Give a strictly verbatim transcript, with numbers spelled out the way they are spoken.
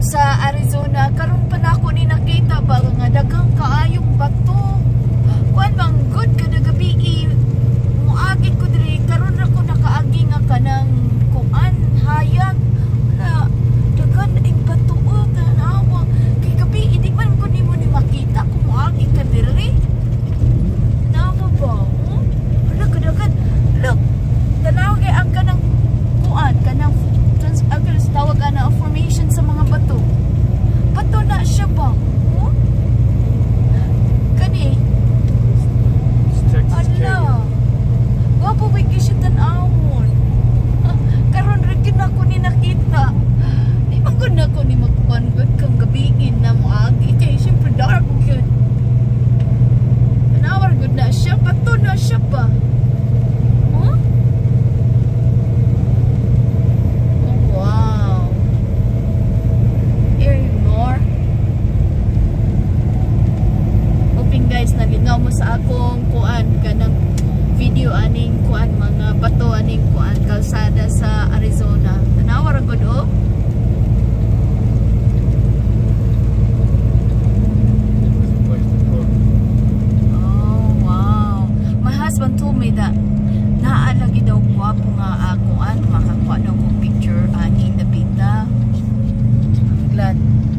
sa Arizona karon pa na ako ni nakita ba nga daghang kaayong bato. Kuan bang good kada gabi muagi ko diri karon ra ko nakaagi nga kanang kuan hayag na daghan ing bato tanawa kay gabi di man ko nimo ni makita kung muagi ka diri. Nawa ba? Oh? Wala kadagan. Look, tanaw kay ang kanang kuan kanang trans agil tawag ana formation sa mga bato. Bato na siya ba? Oh? Kani ala, wapo ba kisyo tanawon? Ah, karon rin ako ni nakita. Di ba ko na ko ni mag-convert kang gabiin na muagi? Kaya siyempre dark yun. Tanawar good na siya. Bato na siya pa. Huh? Oh, wow. Here more. Hoping guys, nalingaw mo sa akong kuan kanang video aning kuan mga bato aning kuan kalsada sa Arizona. Tanawar gud oh. Oh wow. My husband told me that naalagi daw guwapo nga ako an makakuha daw ko picture ani David. I'm glad.